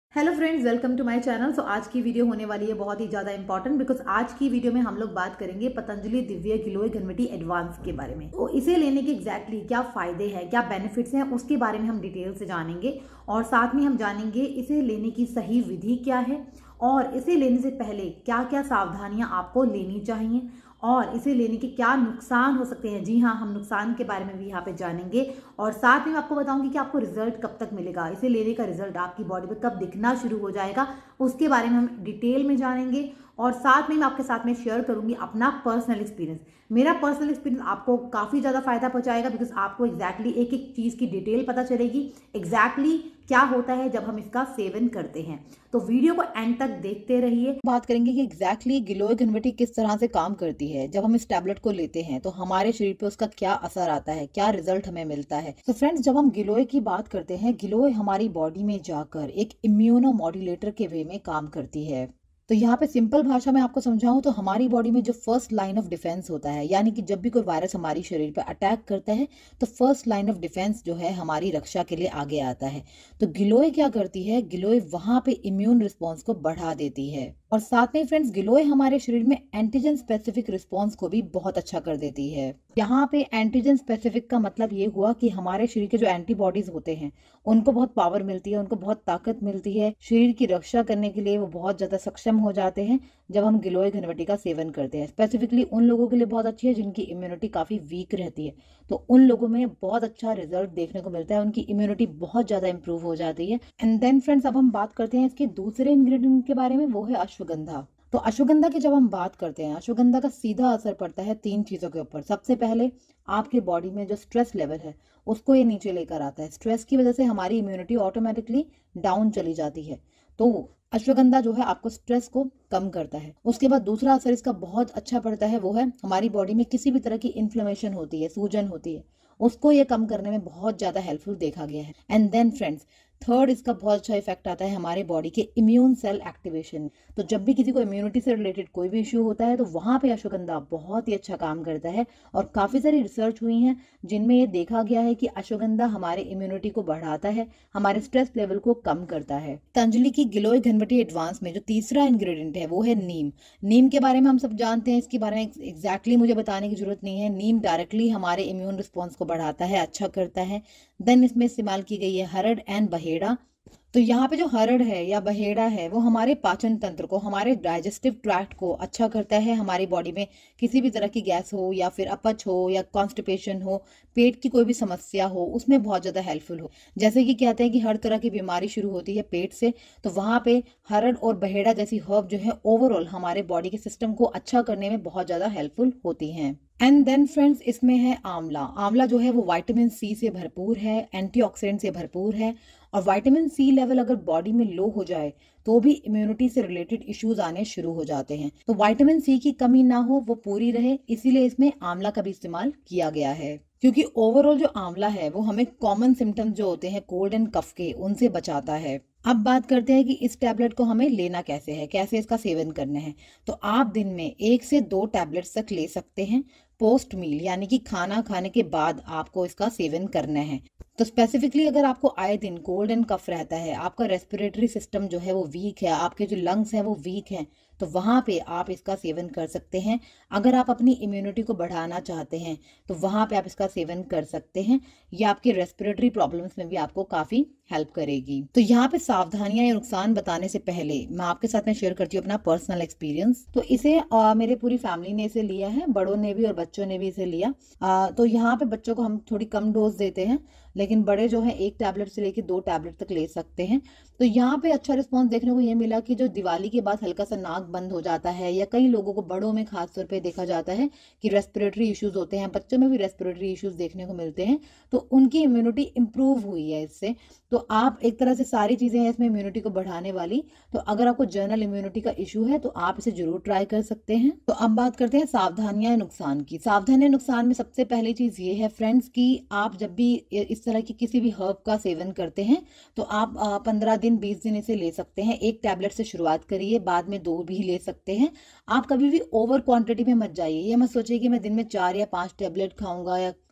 Hello friends, welcome to my channel. सो आज की video होने वाली है बहुत ही ज़्यादा इंपॉर्टेंट, बिकॉज आज की वीडियो में हम लोग बात करेंगे पतंजलि दिव्य गिलोय घनवटी एडवांस के बारे में। तो इसे लेने के एग्जैक्टली क्या फायदे हैं, क्या बेनिफिट्स हैं, उसके बारे में हम डिटेल से जानेंगे। और साथ में हम जानेंगे इसे लेने की सही विधि क्या है, और इसे लेने से पहले क्या क्या सावधानियां आपको लेनी चाहिए, और इसे लेने के क्या नुकसान हो सकते हैं। जी हाँ, हम नुकसान के बारे में भी यहाँ पे जानेंगे। और साथ में मैं आपको बताऊंगी कि आपको रिजल्ट कब तक मिलेगा, इसे लेने का रिजल्ट आपकी बॉडी पे कब दिखना शुरू हो जाएगा, उसके बारे में हम डिटेल में जानेंगे। और साथ में मैं आपके साथ में शेयर करूंगी अपना पर्सनल एक्सपीरियंस। मेरा पर्सनल एक्सपीरियंस आपको काफ़ी ज़्यादा फायदा पहुंचाएगा, बिकॉज आपको एग्जैक्टली एक एक चीज़ की डिटेल पता चलेगी, एग्जैक्टली क्या होता है जब हम इसका सेवन करते हैं। तो वीडियो को एंड तक देखते रहिए। बात करेंगे कि एग्जैक्टली गिलोय घनवटी किस तरह से काम करती है। जब हम इस टैबलेट को लेते हैं तो हमारे शरीर पे उसका क्या असर आता है, क्या रिजल्ट हमें मिलता है। तो फ्रेंड्स, जब हम गिलोय की बात करते हैं, गिलोय हमारी बॉडी में जाकर एक इम्यूनो मॉड्यूलेटर के वे में काम करती है। तो यहाँ पे सिंपल भाषा में आपको समझाऊं तो हमारी बॉडी में जो फर्स्ट लाइन ऑफ डिफेंस होता है, यानी कि जब भी कोई वायरस हमारी शरीर पर अटैक करता है तो फर्स्ट लाइन ऑफ डिफेंस जो है हमारी रक्षा के लिए आगे आता है। तो गिलोय क्या करती है, गिलोय वहां पे इम्यून रिस्पॉन्स को बढ़ा देती है। और साथ में फ्रेंड्स, गिलोय हमारे शरीर में एंटीजन स्पेसिफिक रिस्पॉन्स को भी बहुत अच्छा कर देती है। यहाँ पे एंटीजन स्पेसिफिक का मतलब ये हुआ कि हमारे शरीर के जो एंटीबॉडीज होते हैं उनको बहुत पावर मिलती है, उनको बहुत ताकत मिलती है, शरीर की रक्षा करने के लिए वो बहुत ज्यादा सक्षम हो जाते हैं जब हम गिलोय घनवटी का सेवन करते हैं। स्पेसिफिकली उन लोगों के लिए बहुत अच्छी है जिनकी इम्यूनिटी काफी वीक रहती है, तो उन लोगों में बहुत अच्छा रिजल्ट देखने को मिलता है, उनकी इम्यूनिटी बहुत ज्यादा इंप्रूव हो जाती है। एंड देन फ्रेंड्स, अब हम बात करते हैं इसके दूसरे इंग्रेडिएंट के बारे में, वो है अश्वगंधा। तो अश्वगंधा की जब हम बात करते हैं, अश्वगंधा का सीधा असर पड़ता है तीन चीजों के ऊपर। सबसे पहले आपके बॉडी में जो स्ट्रेस लेवल है उसको ये नीचे लेकर आता है। स्ट्रेस की वजह से हमारी इम्यूनिटी ऑटोमेटिकली डाउन चली जाती है, तो अश्वगंधा जो है आपको स्ट्रेस को कम करता है। उसके बाद दूसरा असर इसका बहुत अच्छा पड़ता है, वो है हमारी बॉडी में किसी भी तरह की इन्फ्लेमेशन होती है, सूजन होती है, उसको ये कम करने में बहुत ज्यादा हेल्पफुल देखा गया है। एंड देन फ्रेंड्स, थर्ड इसका बहुत अच्छा इफेक्ट आता है हमारे बॉडी के इम्यून सेल एक्टिवेशन। तो जब भी किसी को इम्यूनिटी से रिलेटेड कोई भी इश्यू होता है तो वहां पे अश्वगंधा बहुत ही अच्छा काम करता है। और काफी सारी रिसर्च हुई हैं जिनमें ये देखा गया है कि अश्वगंधा हमारे इम्यूनिटी को बढ़ाता है, हमारे स्ट्रेस लेवल को कम करता है। पतंजलि की गिलोय घनवटी एडवांस में जो तीसरा इंग्रेडिएंट है वो है नीम। नीम के बारे में हम सब जानते हैं, इसके बारे में एग्जैक्टली मुझे बताने की जरूरत नहीं है। नीम डायरेक्टली हमारे इम्यून रिस्पॉन्स को बढ़ाता है, अच्छा करता है। देन इसमें इस्तेमाल की गई है हरड़ एंड बहेड़ा। तो यहाँ पे जो हरड़ है या बहेड़ा है वो हमारे पाचन तंत्र को, हमारे डाइजेस्टिव ट्रैक्ट को अच्छा करता है। हमारी बॉडी में किसी भी तरह की गैस हो या फिर अपच हो या कॉन्स्टिपेशन हो, पेट की कोई भी समस्या हो, उसमें बहुत ज्यादा हेल्पफुल हो। जैसे कि कहते हैं कि हर तरह की बीमारी शुरू होती है पेट से, तो वहां पे हरड़ और बहेड़ा जैसी हर्ब जो है ओवरऑल हमारे बॉडी के सिस्टम को अच्छा करने में बहुत ज्यादा हेल्पफुल होती हैं। एंड देन फ्रेंड्स, इसमें है आंवला। आंवला जो है वो विटामिन सी से भरपूर है, एंटीऑक्सीडेंट से भरपूर है। और विटामिन सी लेवल अगर बॉडी में लो हो जाए तो भी इम्यूनिटी से रिलेटेड इश्यूज आने शुरू हो जाते हैं। तो विटामिन सी की कमी ना हो, वो पूरी रहे, इसीलिए इसमें आंवला का भी इस्तेमाल किया गया है। क्योंकि ओवरऑल जो आंवला है वो हमें कॉमन सिम्टम्स जो होते हैं कोल्ड एंड कफ के, उनसे बचाता है। अब बात करते हैं कि इस टैबलेट को हमें लेना कैसे है, कैसे इसका सेवन करना है। तो आप दिन में 1 से 2 टैबलेट्स तक ले सकते हैं। पोस्ट मील यानी कि खाना खाने के बाद आपको इसका सेवन करना है। तो स्पेसिफिकली अगर आपको आए दिन कोल्ड एंड कफ रहता है, आपका रेस्पिरेटरी सिस्टम जो है वो वीक है, आपके जो लंग्स हैं वो वीक हैं, तो वहां पे आप इसका सेवन कर सकते हैं। अगर आप अपनी इम्यूनिटी को बढ़ाना चाहते हैं तो वहां पे आप इसका सेवन कर सकते हैं। ये आपकी रेस्पिरेटरी प्रॉब्लम्स में भी आपको काफी हेल्प करेगी। तो यहाँ पे सावधानियां या नुकसान बताने से पहले मैं आपके साथ में शेयर करती हूँ अपना पर्सनल एक्सपीरियंस। तो इसे मेरे पूरी फैमिली ने इसे लिया है, बड़ों ने भी और बच्चों ने भी इसे लिया। तो यहाँ पे बच्चों को हम थोड़ी कम डोज देते हैं, लेकिन बड़े जो है 1 टैबलेट से लेकर 2 टैबलेट तक ले सकते हैं। तो यहाँ पे अच्छा रिस्पॉन्स देखने को ये मिला कि जो दिवाली के बाद हल्का सा नाक बंद हो जाता है, या कई लोगों को बड़ों में खास तौर पे देखा जाता है कि रेस्पिरेटरी इश्यूज होते हैं, बच्चों में भी रेस्पिरेटरी इश्यूज देखने को मिलते हैं, तो उनकी इम्यूनिटी इंप्रूव हुई है इससे। तो आप एक तरह से सारी चीजें हैं इसमें इम्यूनिटी को बढ़ाने वाली। तो अगर आपको जनरल इम्यूनिटी का इशू है तो आप इसे जरूर ट्राई कर सकते हैं। तो अब बात करते हैं सावधानियां नुकसान की। सावधानियां नुकसान में सबसे पहली चीज ये है फ्रेंड्स कि आप जब भी इस तरह की किसी भी हर्ब का सेवन करते हैं तो आप 15 दिन 20 दिन इसे ले सकते हैं। 1 टैबलेट से शुरुआत करिए, बाद में 2 भी ले सकते हैं। आप कभी भी ओवर क्वांटिटी में मत जाइए। ये मत सोचिए कि मैं दिन में 4 या 5 टैबलेट खाऊंगा या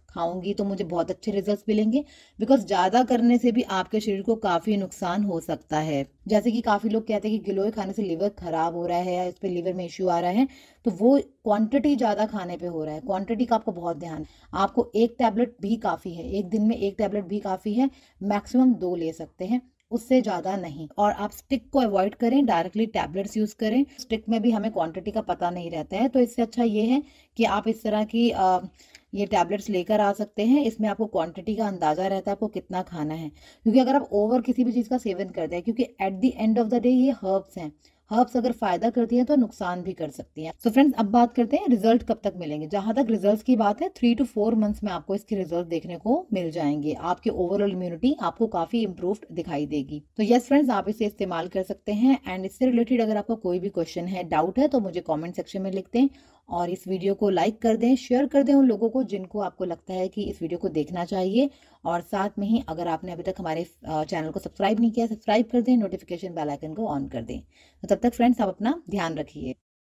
खाऊंगी तो मुझे बहुत अच्छे रिजल्ट्स मिलेंगे, बिकॉज ज़्यादा करने से भी आपके शरीर को काफ़ी नुकसान हो सकता है। जैसे कि काफ़ी लोग कहते हैं कि गिलोय खाने से लिवर खराब हो रहा है या इस पर लिवर में इश्यू आ रहा है, तो वो क्वांटिटी ज़्यादा खाने पे हो रहा है। क्वांटिटी का आपको बहुत ध्यान, आपको एक टैबलेट भी काफ़ी है, एक दिन में एक टैबलेट भी काफ़ी है, मैक्सिमम 2 ले सकते हैं, उससे ज़्यादा नहीं। और आप स्टिक को अवॉइड करें, डायरेक्टली टैबलेट्स यूज़ करें। स्टिक में भी हमें क्वांटिटी का पता नहीं रहता है, तो इससे अच्छा ये है कि आप इस तरह की ये टैबलेट्स लेकर आ सकते हैं। इसमें आपको क्वांटिटी का अंदाज़ा रहता है आपको कितना खाना है, क्योंकि अगर आप ओवर किसी भी चीज़ का सेवन करते हैं, क्योंकि at the end of the day ये हर्ब्स हैं, हर्ब्स अगर फायदा करती हैं तो नुकसान भी कर सकती हैं। तो फ्रेंड्स, अब बात करते हैं रिजल्ट कब तक मिलेंगे। जहां तक रिजल्ट्स की बात है, 3 to 4 मंथ्स में आपको इसके रिजल्ट देखने को मिल जाएंगे। आपकी ओवरऑल इम्यूनिटी आपको काफी इंप्रूव्ड दिखाई देगी। तो यस फ्रेंड्स, आप इसे इस्तेमाल कर सकते हैं। एंड इससे रिलेटेड अगर आपको कोई भी क्वेश्चन है, डाउट है, तो मुझे कॉमेंट सेक्शन में लिख दें और इस वीडियो को लाइक कर दें, शेयर कर दें उन लोगों को जिनको आपको लगता है कि इस वीडियो को देखना चाहिए। और साथ में ही अगर आपने अभी तक हमारे चैनल को सब्सक्राइब नहीं किया, सब्सक्राइब कर दें, नोटिफिकेशन बेल आइकन को ऑन कर दें। तो तब तक फ्रेंड्स, आप अपना ध्यान रखिए।